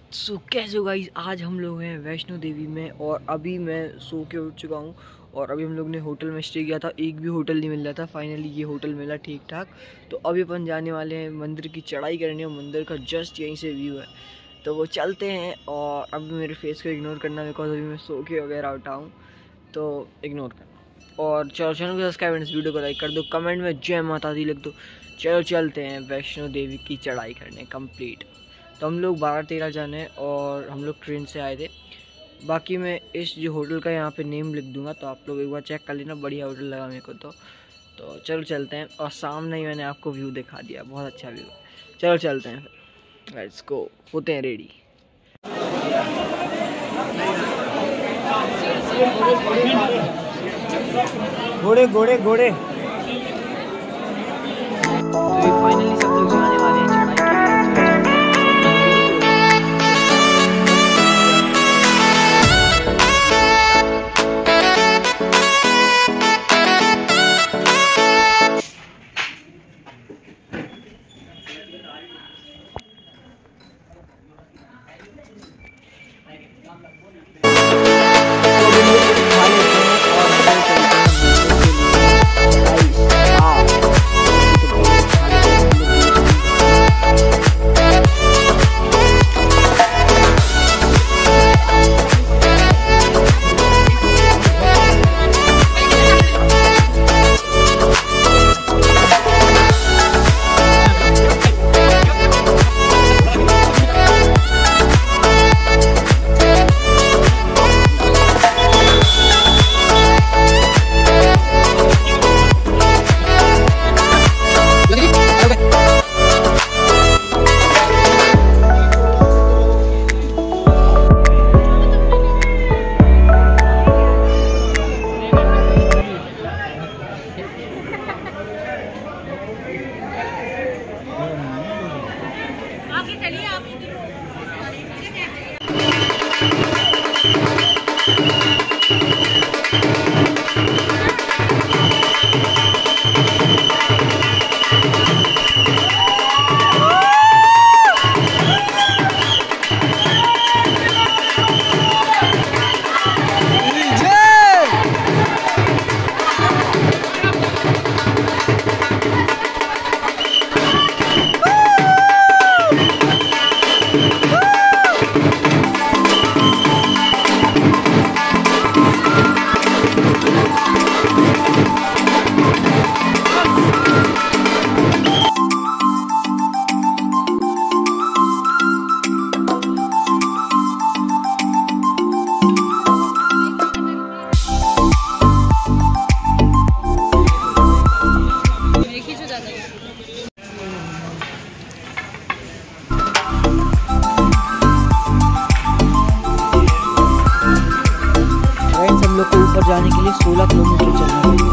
कैसे हो गाइस, आज हम लोग हैं वैष्णो देवी में और अभी मैं सो के उठ चुका हूँ। और अभी हम लोग ने होटल में स्टे किया था, एक भी होटल नहीं मिल रहा था। फाइनली ये होटल मिला ठीक ठाक। तो अभी अपन जाने वाले हैं मंदिर की चढ़ाई करने, और मंदिर का जस्ट यहीं से व्यू है, तो वो चलते हैं। और अभी मेरे फेस को इग्नोर करना, बिकॉज अभी मैं सो के वगैरह उठा हूँ, तो इग्नोर करना। और चलो चैनल को सब्सक्राइब एंड इस वीडियो को लाइक कर दो, कमेंट में जय माता दी लिख दो। चलो चलते हैं वैष्णो देवी की चढ़ाई करने कंप्लीट। तो हम लोग 12-13 जाने और हम लोग ट्रेन से आए थे। बाकी मैं इस जो होटल का यहाँ पे नेम लिख दूंगा, तो आप लोग एक बार चेक कर लेना, बढ़िया होटल लगा मेरे को। तो चलो चलते हैं। और सामने ही मैंने आपको व्यू दिखा दिया, बहुत अच्छा व्यू है। चलो चलते हैं फिर, लेट्स गो, होते हैं रेडी। घोड़े घोड़े घोड़े। तो फाइनली सब लोग जाने वाले हैं चढ़ाई के लिए। हम लोग को ऊपर जाने के लिए 16 किलोमीटर चलना पड़ेगा।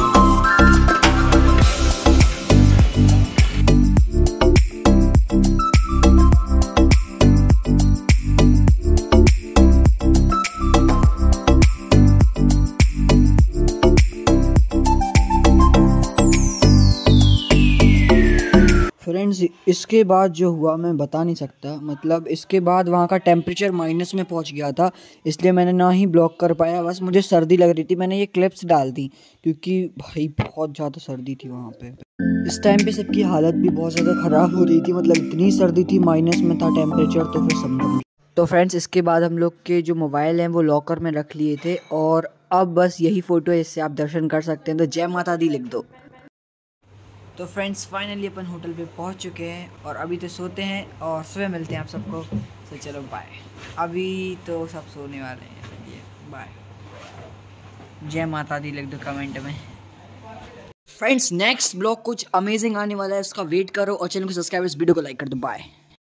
फ्रेंड्स, इसके बाद जो हुआ मैं बता नहीं सकता। मतलब इसके बाद वहाँ का टेम्परेचर माइनस में पहुँच गया था, इसलिए मैंने ना ही ब्लॉग कर पाया। बस मुझे सर्दी लग रही थी, मैंने ये क्लिप्स डाल दी, क्योंकि भाई बहुत ज़्यादा सर्दी थी वहाँ पे। इस टाइम पे सबकी हालत भी बहुत ज़्यादा ख़राब हो रही थी, मतलब इतनी सर्दी थी, माइनस में था टेम्परेचर, तो फिर समझो। तो फ्रेंड्स, इसके बाद हम लोग के जो मोबाइल हैं वो लॉकर में रख लिए थे, और अब बस यही फ़ोटो है, इससे आप दर्शन कर सकते हैं। तो जय माता दी लिख दो। तो फ्रेंड्स, फाइनली अपन होटल पे पहुंच चुके हैं, और अभी तो सोते हैं और सुबह मिलते हैं आप सबको। तो चलो बाय। अभी तो सब सोने वाले हैं, चलिए बाय। जय माता दी लिख दो कमेंट में। फ्रेंड्स, नेक्स्ट ब्लॉग कुछ अमेजिंग आने वाला है, उसका वेट करो, और चैनल को सब्सक्राइब, इस वीडियो को लाइक कर दो। बाय।